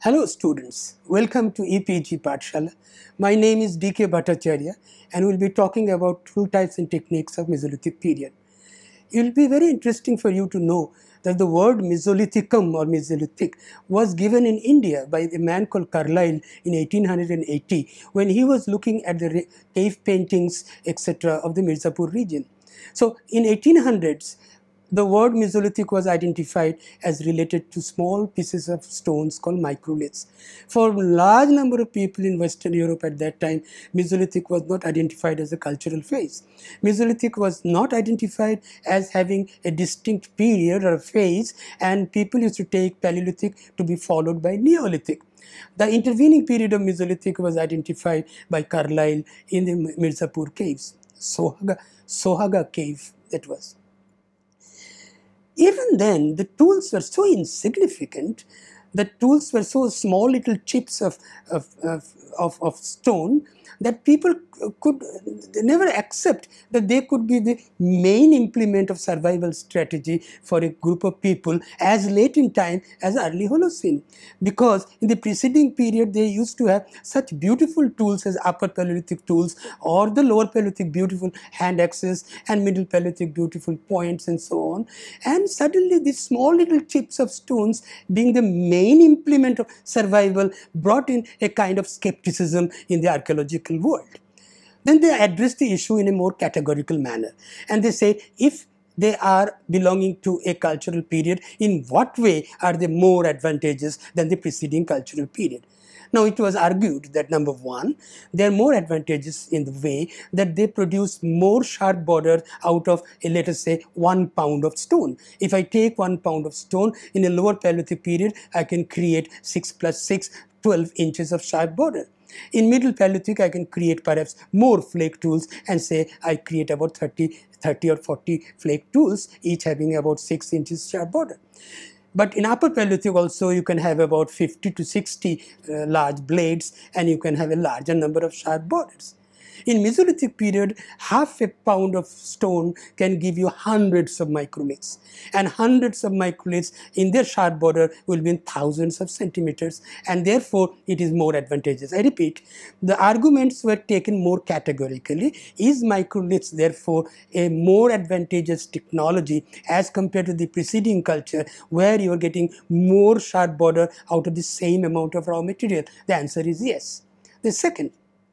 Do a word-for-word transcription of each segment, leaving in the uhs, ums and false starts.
Hello students, welcome to E P G Pathshala. My name is D K Bhattacharya and we'll be talking about tool types and techniques of Mesolithic period. It will be very interesting for you to know that the word Mesolithicum or Mesolithic was given in India by a man called Carlyle in eighteen eighty when he was looking at the cave paintings et cetera of the Mirzapur region. So in eighteen hundreds, the word Mesolithic was identified as related to small pieces of stones called microliths. For a large number of people in Western Europe at that time, Mesolithic was not identified as a cultural phase. Mesolithic was not identified as having a distinct period or a phase, and people used to take Paleolithic to be followed by Neolithic. The intervening period of Mesolithic was identified by Carlyle in the Mirzapur caves, Sohaga, Sohaga cave that was. Even then, the tools were so insignificant, the tools were so small little chips of, of, of, of, of stone that people could never accept that they could be the main implement of survival strategy for a group of people as late in time as early Holocene. Because in the preceding period they used to have such beautiful tools as upper Paleolithic tools or the lower Paleolithic beautiful hand axes and middle Paleolithic beautiful points and so on. And suddenly these small little chips of stones being the main implement of survival brought in a kind of skepticism in the archaeological world. Then they address the issue in a more categorical manner, and they say if they are belonging to a cultural period, in what way are they more advantageous than the preceding cultural period? Now it was argued that number one, they are more advantageous in the way that they produce more sharp border out of a, let us say, one pound of stone. If I take one pound of stone in a lower Paleolithic period, I can create six plus six, twelve inches of sharp border. In middle Paleolithic, I can create perhaps more flake tools and say I create about thirty, thirty or forty flake tools, each having about six inches sharp border. But in upper Paleolithic also you can have about fifty to sixty uh, large blades, and you can have a larger number of sharp borders. In Mesolithic period, half a pound of stone can give you hundreds of microliths, and hundreds of microliths in their sharp border will be in thousands of centimeters, and therefore it is more advantageous. I repeat, the arguments were taken more categorically. Is microliths therefore a more advantageous technology as compared to the preceding culture where you are getting more sharp border out of the same amount of raw material? The answer is yes. The second,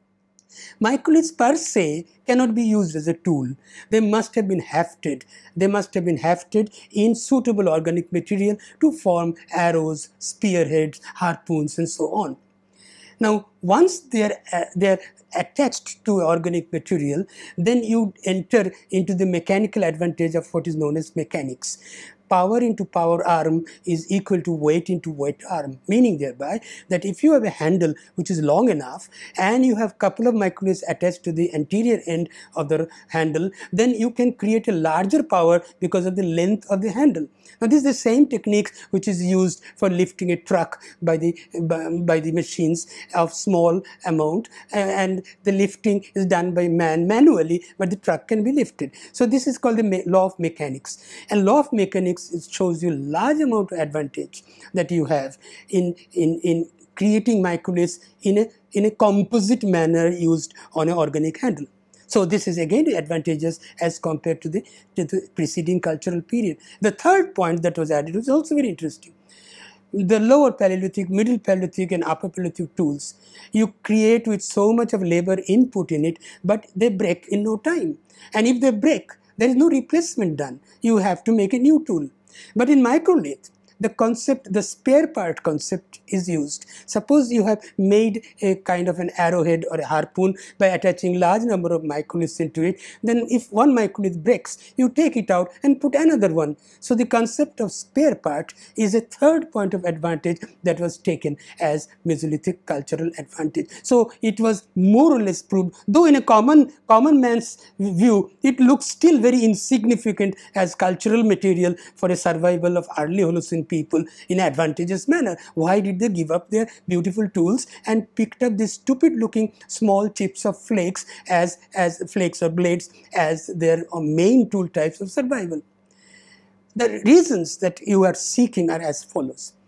microliths per se cannot be used as a tool. They must have been hafted. They must have been hafted in suitable organic material to form arrows, spearheads, harpoons, and so on. Now, once they are, uh, they are attached to organic material, then you enter into the mechanical advantage of what is known as mechanics. Power into power arm is equal to weight into weight arm, meaning thereby that if you have a handle which is long enough and you have couple of microliths attached to the anterior end of the handle, then you can create a larger power because of the length of the handle. Now this is the same technique which is used for lifting a truck by the, by, by the machines of small amount, and the lifting is done by man manually, but the truck can be lifted. So this is called the law of mechanics, and law of mechanics it shows you large amount of advantage that you have in, in, in creating microliths in a, in a composite manner used on an organic handle. So this is again advantageous as compared to the, to the preceding cultural period. The third point that was added was also very interesting. The lower Paleolithic, middle Paleolithic and upper Paleolithic tools, you create with so much of labor input in it, but they break in no time. And if they break, there is no replacement done. You have to make a new tool. But in microlith, the concept, the spare part concept is used. Suppose you have made a kind of an arrowhead or a harpoon by attaching large number of microliths into it, then if one microlith breaks, you take it out and put another one. So the concept of spare part is a third point of advantage that was taken as Mesolithic cultural advantage. So it was more or less proved, though in a common, common man's view, it looks still very insignificant as cultural material for a survival of early Holocene people in an advantageous manner. Why did they give up their beautiful tools and picked up these stupid looking small chips of flakes as, as flakes or blades as their main tool types of survival? The reasons that you are seeking are as follows.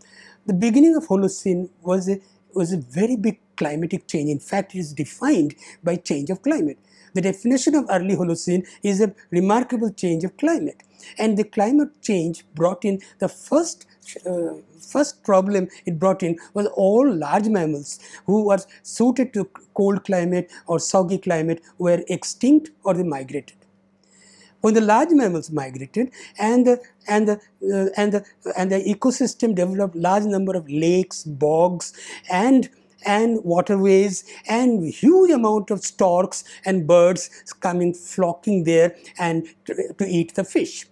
the beginning of Holocene was a, was a very big climatic change. In fact, it is defined by change of climate. The definition of early Holocene is a remarkable change of climate. And the climate change brought in the first uh, first problem it brought in was all large mammals who were suited to cold climate or soggy climate were extinct or they migrated. When the large mammals migrated and the, and the, uh, and the, and the ecosystem developed large number of lakes, bogs, and and waterways, and huge amount of storks and birds coming flocking there and to, to eat the fish.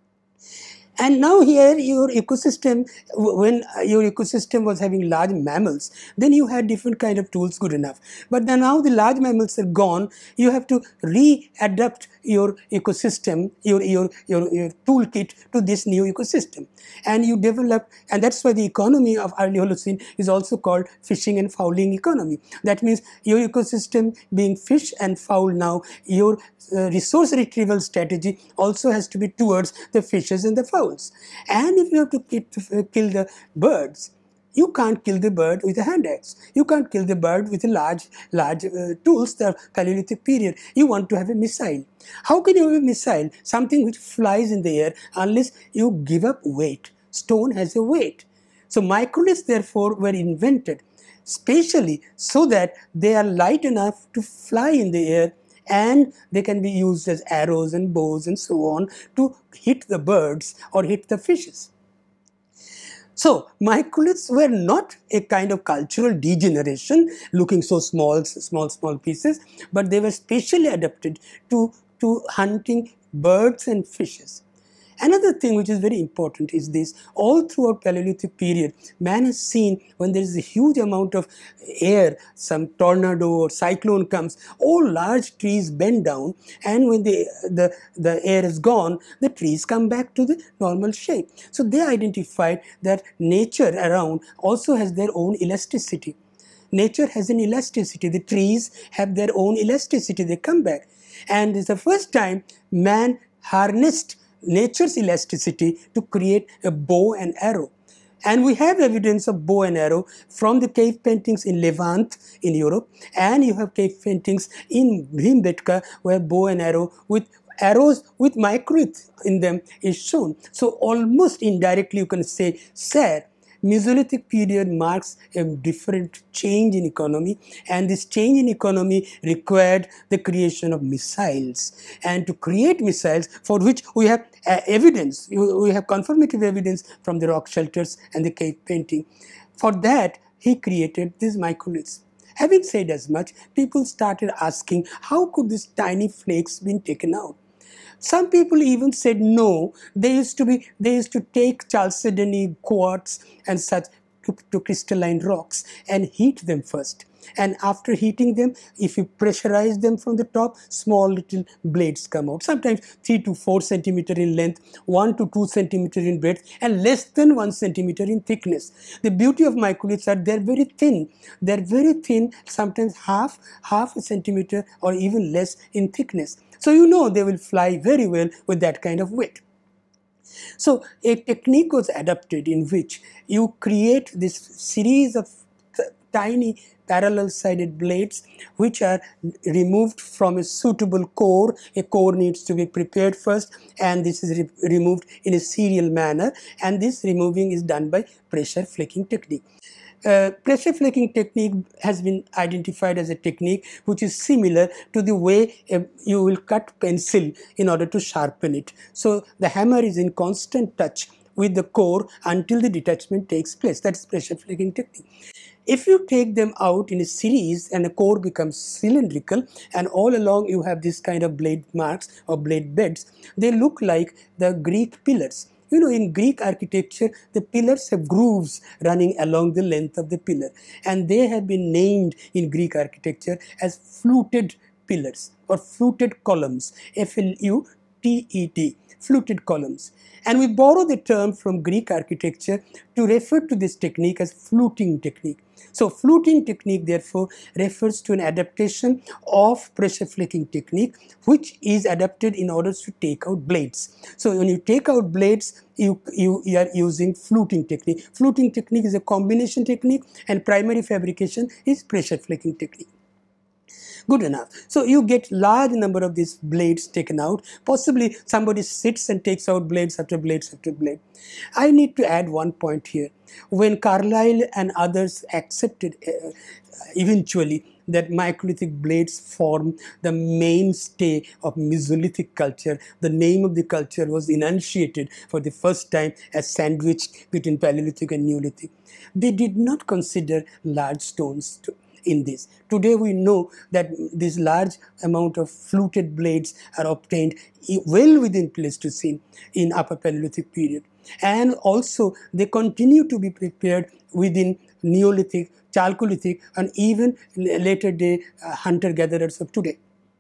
And now here your ecosystem, when your ecosystem was having large mammals, then you had different kind of tools good enough. But then now the large mammals are gone, you have to readapt your ecosystem, your, your, your, your toolkit to this new ecosystem. And you develop, and that's why the economy of early Holocene is also called fishing and fouling economy. That means your ecosystem being fish and fowl now, your uh, resource retrieval strategy also has to be towards the fishes and the fowls. And if you have to kill the birds, you can't kill the bird with a hand axe. You can't kill the bird with a large, large uh, tools, the Paleolithic period. You want to have a missile. How can you have a missile? Something which flies in the air unless you give up weight. Stone has a weight. So microliths therefore were invented specially so that they are light enough to fly in the air and they can be used as arrows and bows and so on to hit the birds or hit the fishes. So microliths were not a kind of cultural degeneration, looking so small, small, small pieces, but they were specially adapted to, to hunting birds and fishes. Another thing which is very important is this: all throughout Paleolithic period, man has seen when there is a huge amount of air, some tornado or cyclone comes, all large trees bend down, and when the, the, the air is gone, the trees come back to the normal shape. So they identified that nature around also has their own elasticity. Nature has an elasticity. The trees have their own elasticity. They come back. And it's the first time man harnessed nature's elasticity to create a bow and arrow. And we have evidence of bow and arrow from the cave paintings in Levant in Europe, and you have cave paintings in Vidya-mitra where bow and arrow with arrows with microlith in them is shown. So almost indirectly you can say, sir, Mesolithic period marks a different change in economy, and this change in economy required the creation of missiles. And to create missiles, for which we have uh, evidence, we have confirmative evidence from the rock shelters and the cave painting. For that, he created these microliths. Having said as much, people started asking, how could these tiny flakes been taken out? Some people even said no, they used to be, they used to take chalcedony, quartz and such to, to crystalline rocks and heat them first. And after heating them, if you pressurize them from the top, small little blades come out. Sometimes three to four centimeter in length, one to two centimeter in breadth, and less than one centimeter in thickness. The beauty of microliths are they're very thin. They're very thin, sometimes half, half a centimeter or even less in thickness. So you know they will fly very well with that kind of weight. So a technique was adopted in which you create this series of tiny parallel-sided blades which are removed from a suitable core. A core needs to be prepared first, and this is re removed in a serial manner, and this removing is done by pressure flaking technique. Uh, pressure flaking technique has been identified as a technique which is similar to the way uh, you will cut pencil in order to sharpen it. So the hammer is in constant touch with the core until the detachment takes place. That's pressure flaking technique. If you take them out in a series and a core becomes cylindrical and all along you have this kind of blade marks or blade beds, they look like the Greek pillars. You know, in Greek architecture, the pillars have grooves running along the length of the pillar, and they have been named in Greek architecture as fluted pillars or fluted columns, F L U T E D, fluted columns. And we borrow the term from Greek architecture to refer to this technique as fluting technique. So fluting technique therefore refers to an adaptation of pressure flaking technique which is adapted in order to take out blades. So when you take out blades, you, you, you are using fluting technique. Fluting technique is a combination technique and primary fabrication is pressure flaking technique. Good enough. So you get large number of these blades taken out. Possibly somebody sits and takes out blades after blades after blade. I need to add one point here. When Carlyle and others accepted uh, eventually that microlithic blades form the mainstay of Mesolithic culture, the name of the culture was enunciated for the first time as sandwiched between Paleolithic and Neolithic. They did not consider large stones to in this. Today we know that this large amount of fluted blades are obtained well within Pleistocene in Upper Paleolithic period. And also they continue to be prepared within Neolithic, Chalcolithic and even later day uh, hunter-gatherers of today.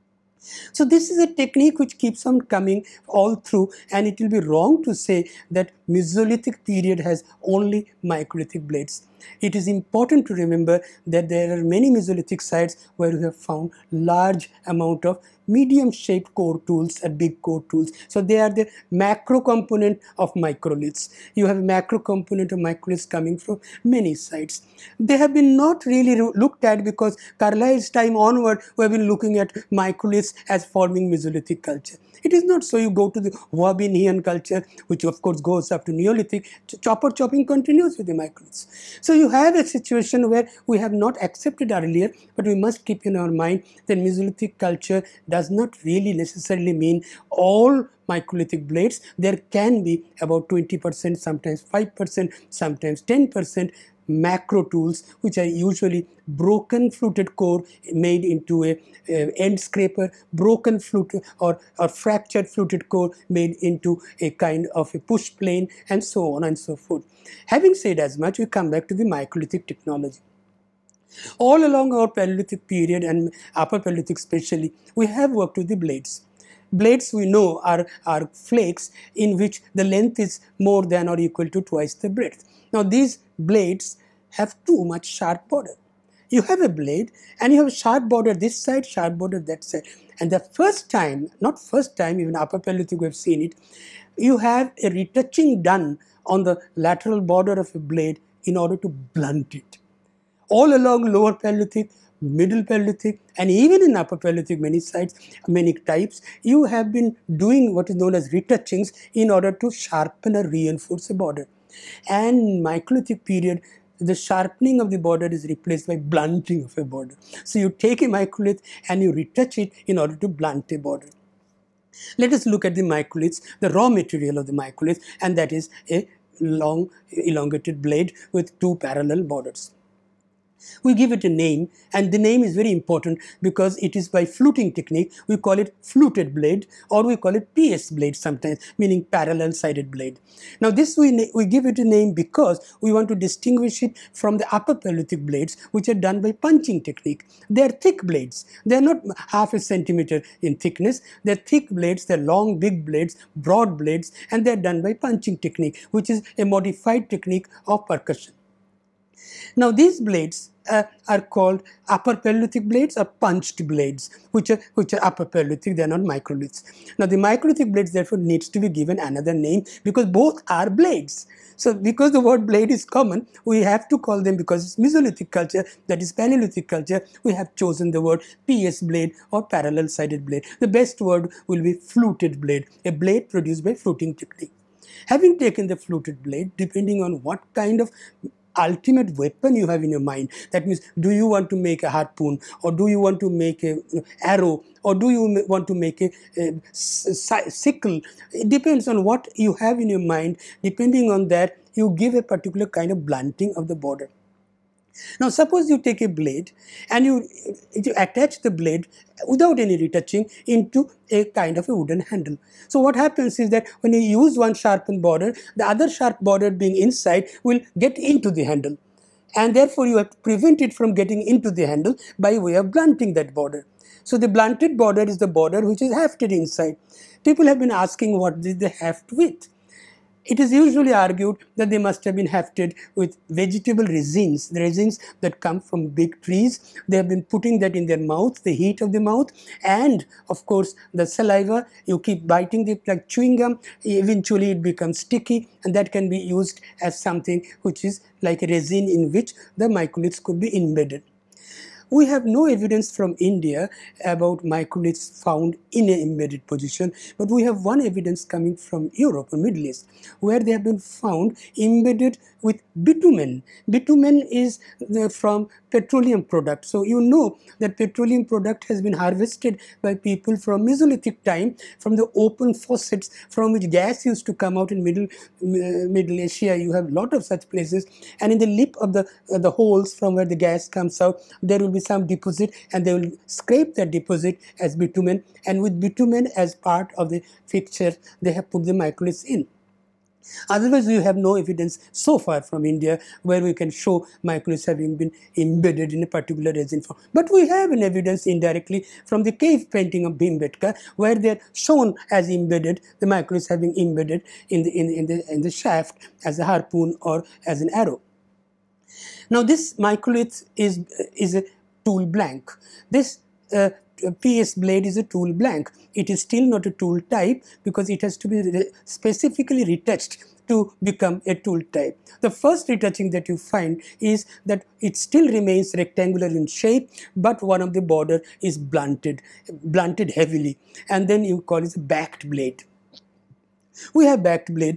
So this is a technique which keeps on coming all through, and it will be wrong to say that Mesolithic period has only microlithic blades. It is important to remember that there are many Mesolithic sites where we have found large amount of medium shaped core tools and big core tools. So they are the macro component of microliths. You have a macro component of microliths coming from many sites. They have been not really looked at because Carlyle's time onward we have been looking at microliths as forming Mesolithic culture. It is not so. You go to the Wabinian culture, which of course goes up to Neolithic, chopper chopping continues with the microliths. So you have a situation where we have not accepted earlier, but we must keep in our mind that Mesolithic culture does not really necessarily mean all microlithic blades. There can be about twenty percent, sometimes five percent, sometimes ten percent macro tools, which are usually broken fluted core made into a, a end scraper, broken fluted or, or fractured fluted core made into a kind of a push plane, and so on and so forth. Having said as much, we come back to the microlithic technology. All along our Paleolithic period and Upper Paleolithic especially, we have worked with the blades. Blades we know are, are flakes in which the length is more than or equal to twice the breadth. Now these blades have too much sharp border. You have a blade and you have a sharp border this side, sharp border that side. And the first time, not first time, even Upper Paleolithic we have seen it, you have a retouching done on the lateral border of a blade in order to blunt it. All along Lower Paleolithic, Middle Paleolithic, and even in Upper Paleolithic many sites, many types, you have been doing what is known as retouchings in order to sharpen or reinforce a border. And microlithic period, the sharpening of the border is replaced by blunting of a border. So you take a microlith and you retouch it in order to blunt a border. Let us look at the microliths, the raw material of the microlith, and that is a long elongated blade with two parallel borders. We give it a name, and the name is very important because it is by fluting technique. We call it fluted blade, or we call it P S blade sometimes, meaning parallel sided blade. Now this we, we give it a name because we want to distinguish it from the Upper Paleolithic blades, which are done by punching technique. They are thick blades. They are not half a centimeter in thickness. They are thick blades, they are long big blades, broad blades, and they are done by punching technique, which is a modified technique of percussion. Now these blades uh, are called Upper Paleolithic blades or punched blades, which are, which are Upper Paleolithic, they are not microliths. Now the microlithic blades therefore needs to be given another name because both are blades. So because the word blade is common, we have to call them, because it's Mesolithic culture, that is Paleolithic culture, we have chosen the word P S blade or parallel sided blade. The best word will be fluted blade, a blade produced by fluting technique. Having taken the fluted blade, depending on what kind of ultimate weapon you have in your mind, that means do you want to make a harpoon, or do you want to make a you know, arrow, or do you want to make a, a sickle, it depends on what you have in your mind. Depending on that, you give a particular kind of blunting of the border. Now suppose you take a blade and you, you attach the blade without any retouching into a kind of a wooden handle. So what happens is that when you use one sharpened border, the other sharp border being inside will get into the handle, and therefore you have to prevent it from getting into the handle by way of blunting that border. So the blunted border is the border which is hafted inside. People have been asking what is the haft with. It is usually argued that they must have been hafted with vegetable resins, the resins that come from big trees. They have been putting that in their mouth, the heat of the mouth, and of course the saliva. You keep biting it like chewing gum, eventually it becomes sticky, and that can be used as something which is like a resin in which the microliths could be embedded. We have no evidence from India about microliths found in an embedded position, but we have one evidence coming from Europe or Middle East, where they have been found embedded with bitumen. Bitumen is the, from petroleum product. So you know that petroleum product has been harvested by people from Mesolithic time, from the open faucets from which gas used to come out in Middle, uh, Middle Asia. You have a lot of such places, and in the lip of the, uh, the holes from where the gas comes out, there will be some deposit, and they will scrape that deposit as bitumen, and with bitumen as part of the fixture, they have put the microliths in. Otherwise, we have no evidence so far from India where we can show microliths having been embedded in a particular resin form. But we have an evidence indirectly from the cave painting of Bhimbetka, where they are shown as embedded, the microliths having embedded in the, in, in, the, in the shaft as a harpoon or as an arrow. Now, this microlith is, is a tool blank. This uh, P S blade is a tool blank. It is still not a tool type because it has to be re specifically retouched to become a tool type. The first retouching that you find is that it still remains rectangular in shape, but one of the border is blunted, blunted heavily, and then you call it a backed blade. We have backed blade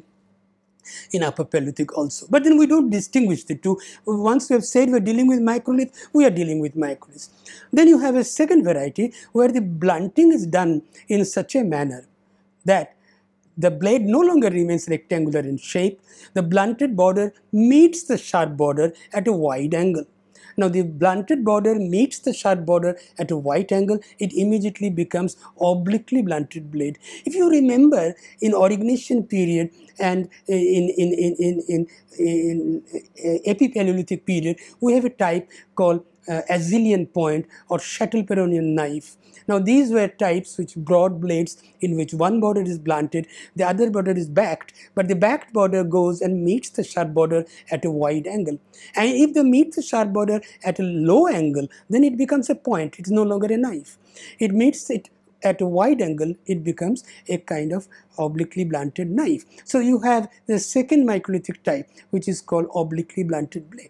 in Upper Paleolithic also. But then we don't distinguish the two. Once we have said we are dealing with microlith, we are dealing with microlith. Then you have a second variety where the blunting is done in such a manner that the blade no longer remains rectangular in shape. The blunted border meets the sharp border at a wide angle. Now, the blunted border meets the sharp border at a right angle, it immediately becomes obliquely blunted blade. If you remember, in Aurignacian period and in, in, in, in, in, in, in Epipaleolithic period, we have a type called uh, Azilian point or Shuttle-Peronian knife. Now, these were types which broad blades in which one border is blunted, the other border is backed, but the backed border goes and meets the sharp border at a wide angle. And if they meet the sharp border at a low angle, then it becomes a point. It is no longer a knife. It meets it at a wide angle, it becomes a kind of obliquely blunted knife. So you have the second microlithic type, which is called obliquely blunted blade.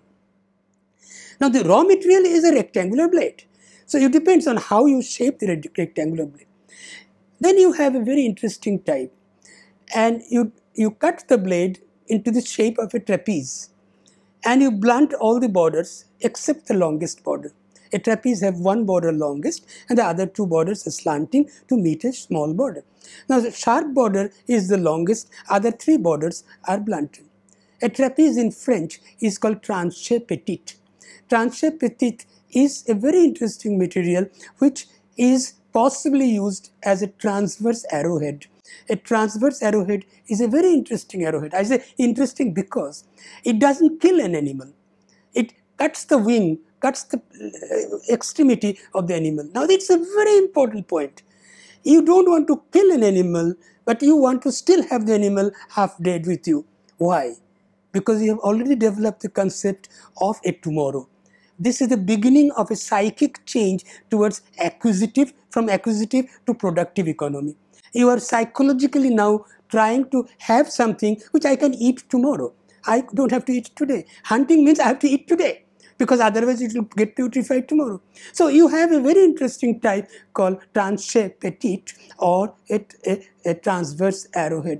Now, the raw material is a rectangular blade. So it depends on how you shape the rectangular blade. Then you have a very interesting type, and you, you cut the blade into the shape of a trapeze, and you blunt all the borders except the longest border. A trapeze have one border longest and the other two borders are slanting to meet a small border. Now, the sharp border is the longest, other three borders are blunted. A trapeze in French is called tranchée petite. Tranchée petite is a very interesting material which is possibly used as a transverse arrowhead. A transverse arrowhead is a very interesting arrowhead. I say interesting because it doesn't kill an animal. It cuts the wing, cuts the extremity of the animal. Now, it's a very important point. You don't want to kill an animal, but you want to still have the animal half dead with you. Why? Because you have already developed the concept of a tomorrow. This is the beginning of a psychic change towards acquisitive, from acquisitive to productive economy. You are psychologically now trying to have something which I can eat tomorrow. I don't have to eat today. Hunting means I have to eat today, because otherwise it will get putrefied tomorrow. So you have a very interesting type called tranchée petite or a, a, a transverse arrowhead.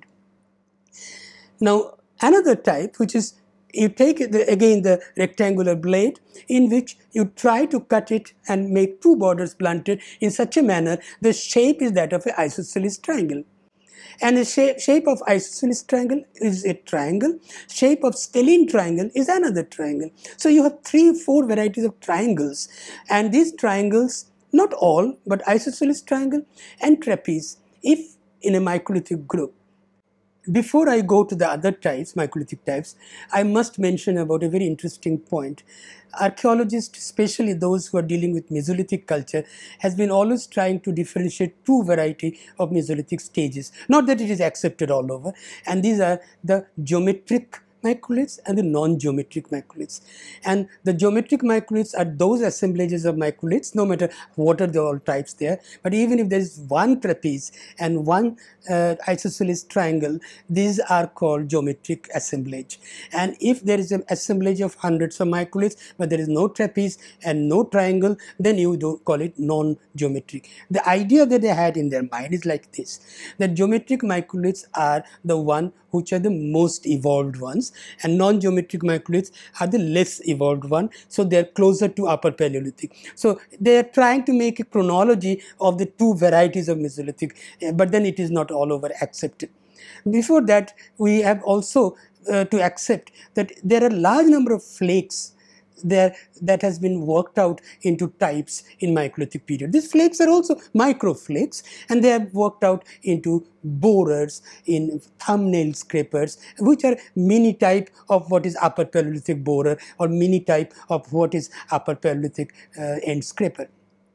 Now, another type, which is you take the, again the rectangular blade in which you try to cut it and make two borders blunted in such a manner the shape is that of an isosceles triangle. And the shape, shape of isosceles triangle is a triangle, shape of stellene triangle is another triangle. So you have three, four varieties of triangles, and these triangles, not all, but isosceles triangle and trapeze, if in a microlithic group, Before I go to the other types, microlithic types, I must mention about a very interesting point. Archaeologists, especially those who are dealing with Mesolithic culture, has been always trying to differentiate two variety of Mesolithic stages. Not that it is accepted all over, and these are the geometric microliths and the non-geometric microliths. And the geometric microliths are those assemblages of microliths, no matter what are the all types there, but even if there is one trapeze and one uh, isosceles triangle, these are called geometric assemblage. And if there is an assemblage of hundreds of microliths, but there is no trapeze and no triangle, then you do call it non-geometric. The idea that they had in their mind is like this, that geometric microliths are the one which are the most evolved ones, and non-geometric microliths are the less evolved one, so they are closer to Upper Paleolithic. So they are trying to make a chronology of the two varieties of Mesolithic, but then it is not all over accepted. Before that, we have also uh, to accept that there are a large number of flakes there that has been worked out into types in microlithic period. These flakes are also microflakes, and they have worked out into borers, in thumbnail scrapers, which are mini type of what is Upper Paleolithic borer, or mini type of what is Upper Paleolithic uh, end scraper.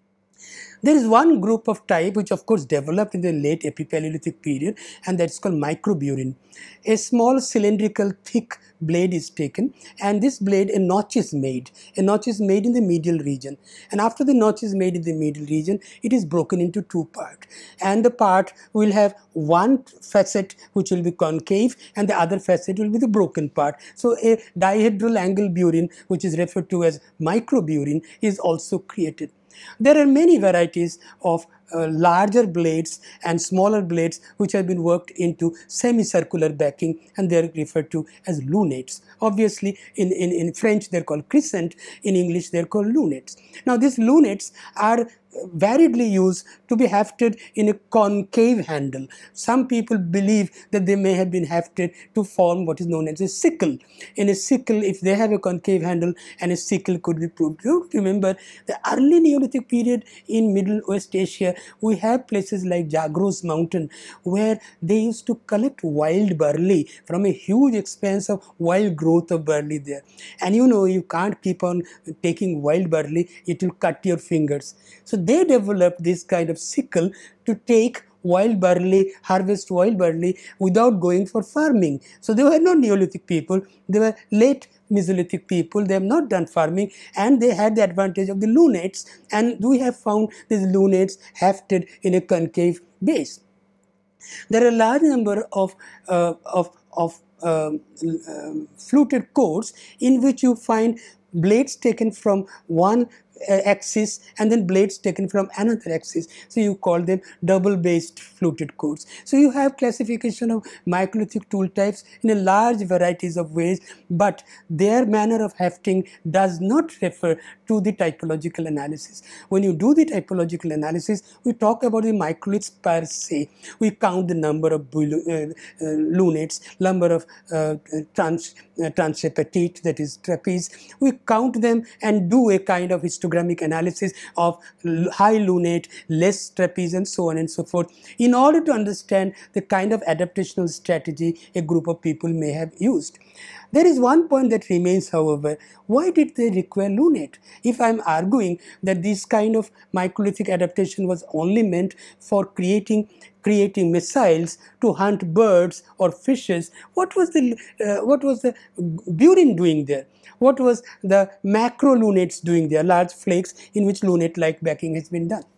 There is one group of type which of course developed in the late Epipaleolithic period, and that is called microburin. A small cylindrical thick blade is taken, and this blade, a notch is made. A notch is made in the medial region, and after the notch is made in the medial region, it is broken into two parts, and the part will have one facet which will be concave and the other facet will be the broken part. So a dihedral angle burin, which is referred to as microburin, is also created. There are many varieties of uh, larger blades and smaller blades which have been worked into semicircular backing, and they are referred to as lunettes. Obviously, in, in, in French they are called crescent, in English they are called lunettes. Now these lunettes are variedly used to be hafted in a concave handle. Some people believe that they may have been hafted to form what is known as a sickle. In a sickle, if they have a concave handle, and a sickle could be proved. You remember the early Neolithic period in Middle West Asia, we have places like Zagros Mountain where they used to collect wild barley from a huge expanse of wild growth of barley there. And you know, you can't keep on taking wild barley, it will cut your fingers. So they developed this kind of sickle to take wild barley, harvest wild barley without going for farming. So they were not Neolithic people, they were late Mesolithic people. They have not done farming, and they had the advantage of the lunettes, and we have found these lunettes hafted in a concave base. There are a large number of, uh, of, of um, um, fluted cores in which you find blades taken from one uh, axis and then blades taken from another axis. So you call them double based fluted cores. So you have classification of microlithic tool types in a large varieties of ways, but their manner of hefting does not refer to the typological analysis. When you do the typological analysis, we talk about the microliths per se. We count the number of uh, uh, lunettes, number of uh, trans, uh, transseptate, that is trapeze. We count them and do a kind of histogramic analysis of high lunette, less trapeze, and so on and so forth, in order to understand the kind of adaptational strategy a group of people may have used. There is one point that remains, however. Why did they require lunette? If I am arguing that this kind of microlithic adaptation was only meant for creating creating missiles to hunt birds or fishes, what was the uh, what was the burin doing there? What was the macro lunettes doing there? Large flakes in which lunette-like backing has been done.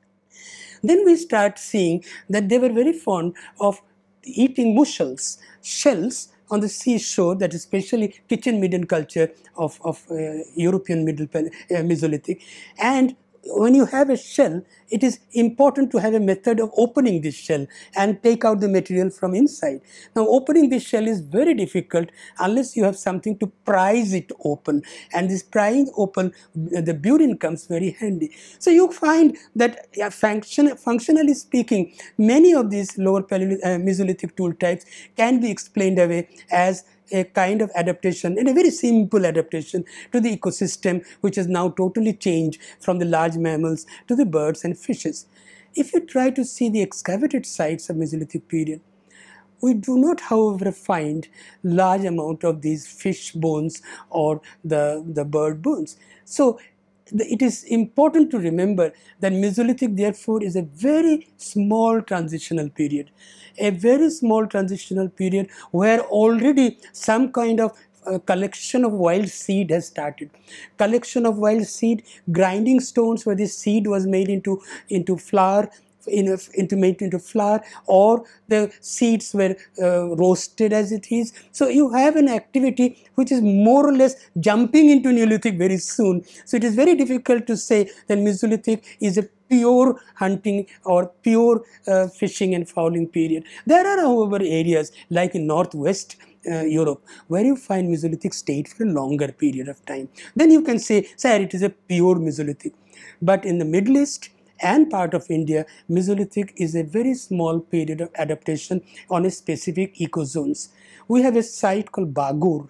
Then we start seeing that they were very fond of eating mussels, shells, on the seashore, that is especially kitchen midden culture of, of uh, European Middle uh, Mesolithic. And when you have a shell, it is important to have a method of opening this shell and take out the material from inside. Now, opening this shell is very difficult unless you have something to prise it open, and this prying open, the burin comes very handy. So you find that uh, function, functionally speaking, many of these lower Paleolithic, uh, Mesolithic tool types can be explained away as a kind of adaptation, and a very simple adaptation to the ecosystem, which has now totally changed from the large mammals to the birds and fishes. If you try to see the excavated sites of Mesolithic period, We do not, however, find large amount of these fish bones or the, the bird bones. So it is important to remember that Mesolithic therefore is a very small transitional period, a very small transitional period where already some kind of uh, collection of wild seed has started. Collection of wild seed, grinding stones where the seed was made into, into flour, in a, into made into flour, or the seeds were uh, roasted as it is. So you have an activity which is more or less jumping into Neolithic very soon. So it is very difficult to say that Mesolithic is a pure hunting or pure uh, fishing and fowling period. There are, however, areas like in northwest Uh, Europe, where you find Mesolithic stayed for a longer period of time. Then you can say, sir, it is a pure Mesolithic. But in the Middle East and part of India, Mesolithic is a very small period of adaptation on a specific ecozones. We have a site called Bagur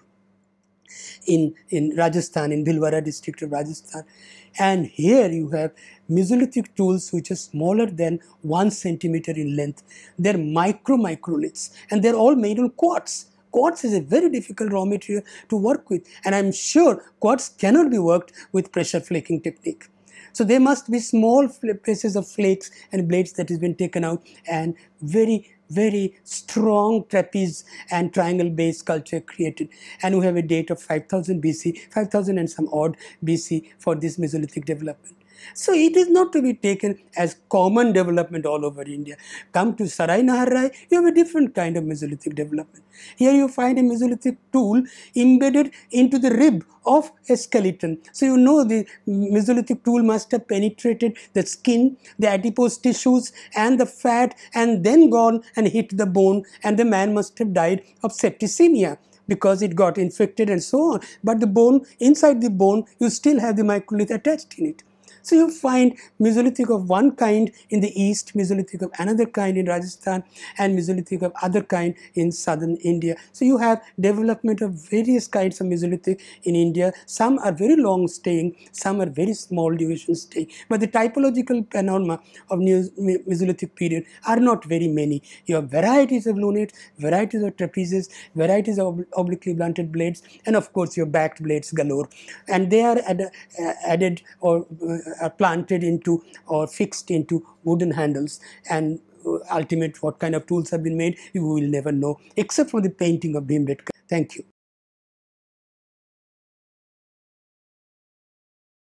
in, in Rajasthan, in Bhilwara district of Rajasthan. And here you have Mesolithic tools which are smaller than one centimeter in length. They're micro microliths, and they're all made on quartz. Quartz is a very difficult raw material to work with, and I'm sure quartz cannot be worked with pressure flaking technique. So there must be small pieces of flakes and blades that has been taken out, and very, very strong trapeze and triangle base sculpture created. And we have a date of five thousand B C, five thousand and some odd B C for this Mesolithic development. So it is not to be taken as common development all over India. Come to Sarai Nahar Rai, you have a different kind of Mesolithic development. Here you find a Mesolithic tool embedded into the rib of a skeleton. So you know the Mesolithic tool must have penetrated the skin, the adipose tissues and the fat, and then gone and hit the bone, and the man must have died of septicemia because it got infected and so on. But the bone, inside the bone, you still have the microlith attached in it. So you find Mesolithic of one kind in the east, Mesolithic of another kind in Rajasthan, and Mesolithic of other kind in southern India. So you have development of various kinds of Mesolithic in India. Some are very long staying, some are very small duration staying. But the typological phenomena of Mesolithic period are not very many. You have varieties of lunates, varieties of trapezes, varieties of obliquely blunted blades, and of course your backed blades galore. And they are add, uh, added or uh, are planted into or fixed into wooden handles, and uh, ultimate what kind of tools have been made, you will never know, except for the painting of Bhimbetka. Thank you.